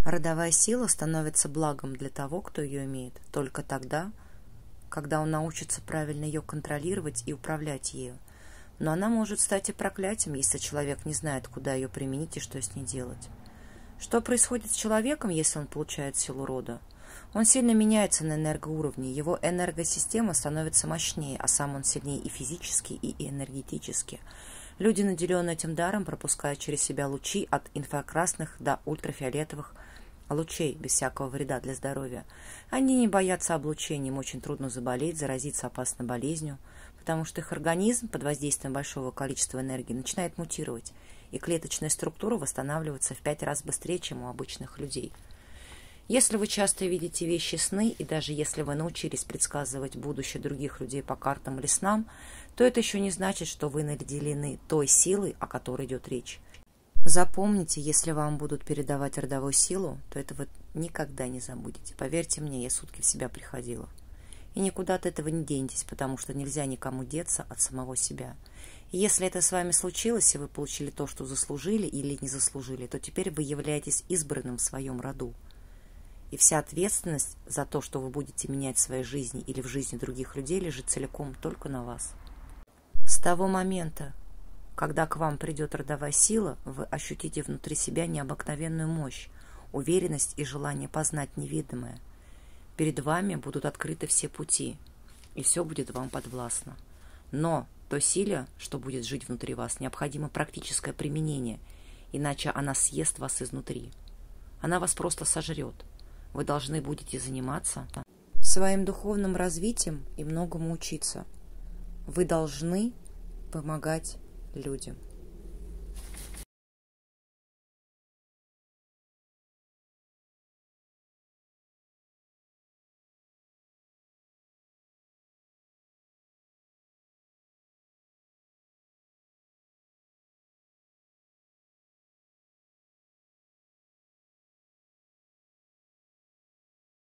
Родовая сила становится благом для того, кто ее имеет, только тогда, когда он научится правильно ее контролировать и управлять ею. Но она может стать и проклятием, если человек не знает, куда ее применить и что с ней делать. Что происходит с человеком, если он получает силу рода? Он сильно меняется на энергоуровне, его энергосистема становится мощнее, а сам он сильнее и физически, и энергетически. Люди, наделенные этим даром, пропускают через себя лучи от инфракрасных до ультрафиолетовых лучей, без всякого вреда для здоровья. Они не боятся облучения, им очень трудно заболеть, заразиться опасной болезнью, потому что их организм под воздействием большого количества энергии начинает мутировать, и клеточная структура восстанавливается в 5 раз быстрее, чем у обычных людей. Если вы часто видите вещи сны, и даже если вы научились предсказывать будущее других людей по картам или снам, то это еще не значит, что вы наделены той силой, о которой идет речь. Запомните, если вам будут передавать родовую силу, то это вы никогда не забудете. Поверьте мне, я сутки в себя приходила. И никуда от этого не денетесь, потому что нельзя никому деться от самого себя. И если это с вами случилось, и вы получили то, что заслужили или не заслужили, то теперь вы являетесь избранным в своем роду. И вся ответственность за то, что вы будете менять в своей жизни или в жизни других людей, лежит целиком только на вас. С того момента, когда к вам придет родовая сила, вы ощутите внутри себя необыкновенную мощь, уверенность и желание познать неведомое. Перед вами будут открыты все пути, и все будет вам подвластно. Но той силе, что будет жить внутри вас, необходимо практическое применение, иначе она съест вас изнутри. Она вас просто сожрет. Вы должны будете заниматься своим духовным развитием и многому учиться. Вы должны помогать людям.